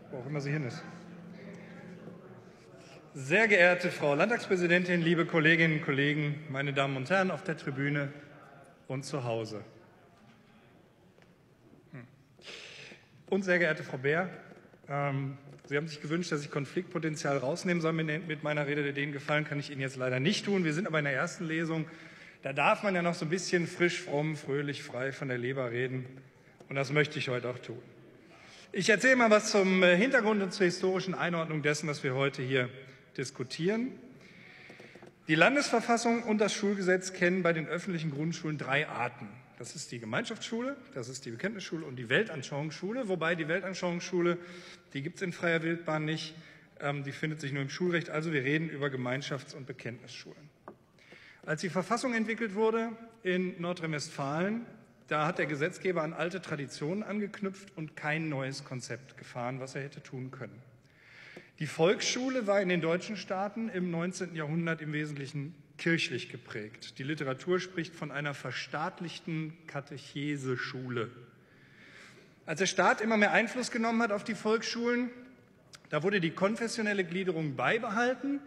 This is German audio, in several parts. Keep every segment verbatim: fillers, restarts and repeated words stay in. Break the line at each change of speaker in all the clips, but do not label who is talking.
wo auch immer sie hin ist. Sehr geehrte Frau Landtagspräsidentin, liebe Kolleginnen und Kollegen, meine Damen und Herren auf der Tribüne und zu Hause. Und sehr geehrte Frau Beer, ähm, Sie haben sich gewünscht, dass ich Konfliktpotenzial rausnehmen soll mit meiner Rede. Den Gefallen kann ich Ihnen jetzt leider nicht tun. Wir sind aber in der ersten Lesung. Da darf man ja noch so ein bisschen frisch, fromm, fröhlich, frei von der Leber reden. Und das möchte ich heute auch tun. Ich erzähle mal was zum Hintergrund und zur historischen Einordnung dessen, was wir heute hier diskutieren. Die Landesverfassung und das Schulgesetz kennen bei den öffentlichen Grundschulen drei Arten. Das ist die Gemeinschaftsschule, das ist die Bekenntnisschule und die Weltanschauungsschule. Wobei die Weltanschauungsschule, die gibt es in freier Wildbahn nicht, ähm, die findet sich nur im Schulrecht. Also wir reden über Gemeinschafts- und Bekenntnisschulen. Als die Verfassung entwickelt wurde in Nordrhein-Westfalen, da hat der Gesetzgeber an alte Traditionen angeknüpft und kein neues Konzept gefahren, was er hätte tun können. Die Volksschule war in den deutschen Staaten im neunzehnten Jahrhundert im Wesentlichen kirchlich geprägt. Die Literatur spricht von einer verstaatlichten Katecheseschule. Als der Staat immer mehr Einfluss genommen hat auf die Volksschulen, da wurde die konfessionelle Gliederung beibehalten.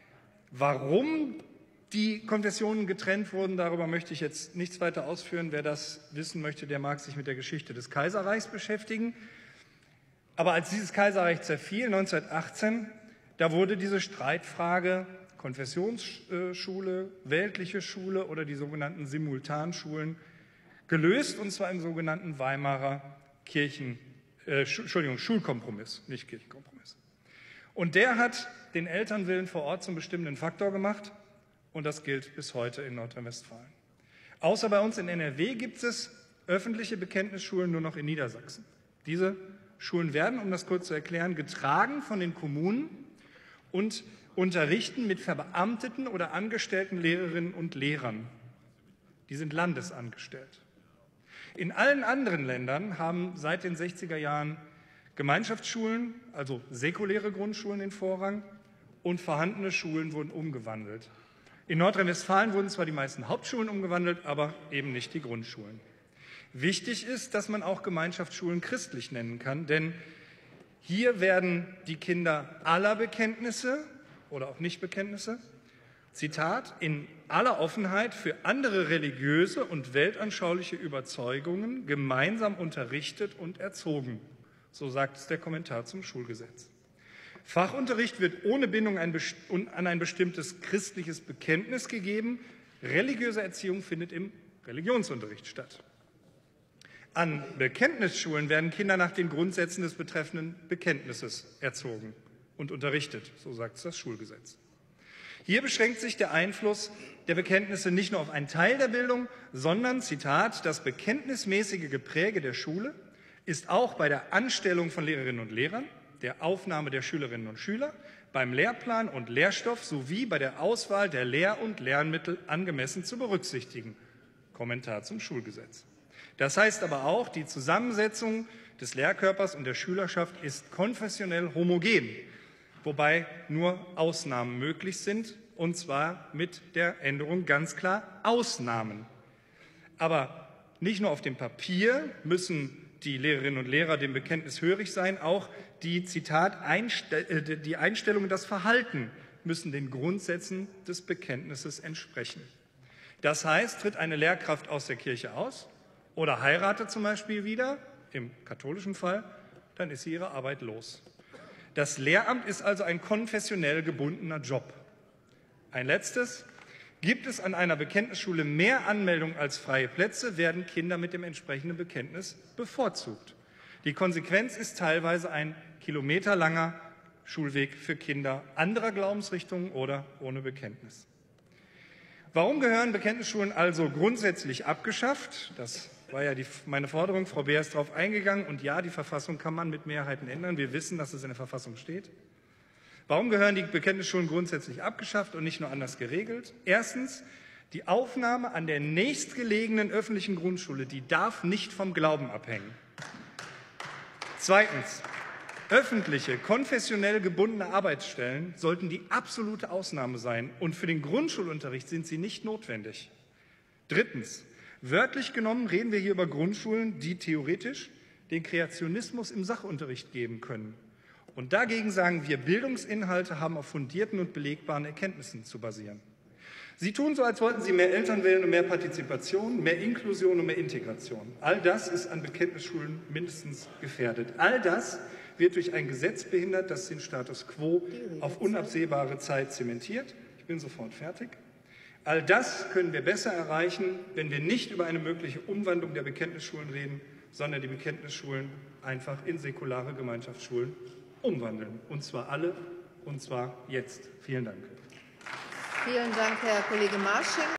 Warum die Konfessionen getrennt wurden, darüber möchte ich jetzt nichts weiter ausführen. Wer das wissen möchte, der mag sich mit der Geschichte des Kaiserreichs beschäftigen. Aber als dieses Kaiserreich zerfiel, neunzehnhundertachtzehn, da wurde diese Streitfrage Konfessionsschule, weltliche Schule oder die sogenannten Simultanschulen gelöst, und zwar im sogenannten Weimarer Kirchen, äh, Entschuldigung, Schulkompromiss, nicht Kirchenkompromiss. Und der hat den Elternwillen vor Ort zum bestimmenden Faktor gemacht, und das gilt bis heute in Nordrhein-Westfalen. Außer bei uns in N R W gibt es öffentliche Bekenntnisschulen nur noch in Niedersachsen. Diese Schulen werden, um das kurz zu erklären, getragen von den Kommunen und unterrichten mit verbeamteten oder angestellten Lehrerinnen und Lehrern. Die sind landesangestellt. In allen anderen Ländern haben seit den sechziger Jahren Gemeinschaftsschulen, also säkuläre Grundschulen, den Vorrang, und vorhandene Schulen wurden umgewandelt. In Nordrhein-Westfalen wurden zwar die meisten Hauptschulen umgewandelt, aber eben nicht die Grundschulen. Wichtig ist, dass man auch Gemeinschaftsschulen christlich nennen kann, denn hier werden die Kinder aller Bekenntnisse oder auch Nichtbekenntnisse, Zitat, in aller Offenheit für andere religiöse und weltanschauliche Überzeugungen gemeinsam unterrichtet und erzogen. So sagt es der Kommentar zum Schulgesetz. Fachunterricht wird ohne Bindung an ein bestimmtes christliches Bekenntnis gegeben. Religiöse Erziehung findet im Religionsunterricht statt. An Bekenntnisschulen werden Kinder nach den Grundsätzen des betreffenden Bekenntnisses erzogen und unterrichtet, so sagt es das Schulgesetz. Hier beschränkt sich der Einfluss der Bekenntnisse nicht nur auf einen Teil der Bildung, sondern, Zitat, das bekenntnismäßige Gepräge der Schule ist auch bei der Anstellung von Lehrerinnen und Lehrern, der Aufnahme der Schülerinnen und Schüler, beim Lehrplan und Lehrstoff sowie bei der Auswahl der Lehr- und Lernmittel angemessen zu berücksichtigen. Kommentar zum Schulgesetz. Das heißt aber auch, die Zusammensetzung des Lehrkörpers und der Schülerschaft ist konfessionell homogen, wobei nur Ausnahmen möglich sind, und zwar mit der Änderung ganz klar Ausnahmen. Aber nicht nur auf dem Papier müssen die Lehrerinnen und Lehrer dem Bekenntnis hörig sein, auch die, Zitat, Einstell- die Einstellung und das Verhalten müssen den Grundsätzen des Bekenntnisses entsprechen. Das heißt, tritt eine Lehrkraft aus der Kirche aus oder heiratet zum Beispiel wieder, im katholischen Fall, dann ist sie ihre Arbeit los. Das Lehramt ist also ein konfessionell gebundener Job. Ein letztes. Gibt es an einer Bekenntnisschule mehr Anmeldungen als freie Plätze, werden Kinder mit dem entsprechenden Bekenntnis bevorzugt. Die Konsequenz ist teilweise ein kilometerlanger Schulweg für Kinder anderer Glaubensrichtungen oder ohne Bekenntnis. Warum gehören Bekenntnisschulen also grundsätzlich abgeschafft? Das war ja die, meine Forderung. Frau Beer ist darauf eingegangen. Und ja, die Verfassung kann man mit Mehrheiten ändern. Wir wissen, dass es in der Verfassung steht. Warum gehören die Bekenntnisschulen grundsätzlich abgeschafft und nicht nur anders geregelt? Erstens, die Aufnahme an der nächstgelegenen öffentlichen Grundschule, die darf nicht vom Glauben abhängen. Zweitens, öffentliche, konfessionell gebundene Arbeitsstellen sollten die absolute Ausnahme sein, und für den Grundschulunterricht sind sie nicht notwendig. Drittens, wörtlich genommen reden wir hier über Grundschulen, die theoretisch den Kreationismus im Sachunterricht geben können. Und dagegen sagen wir, Bildungsinhalte haben auf fundierten und belegbaren Erkenntnissen zu basieren. Sie tun so, als wollten Sie mehr Elternwillen und mehr Partizipation, mehr Inklusion und mehr Integration. All das ist an Bekenntnisschulen mindestens gefährdet. All das wird durch ein Gesetz behindert, das den Status quo auf unabsehbare Zeit zementiert. Ich bin sofort fertig. All das können wir besser erreichen, wenn wir nicht über eine mögliche Umwandlung der Bekenntnisschulen reden, sondern die Bekenntnisschulen einfach in säkulare Gemeinschaftsschulen umwandeln. Und zwar alle, und zwar jetzt. Vielen Dank.
Vielen Dank, Herr Kollege Marsching.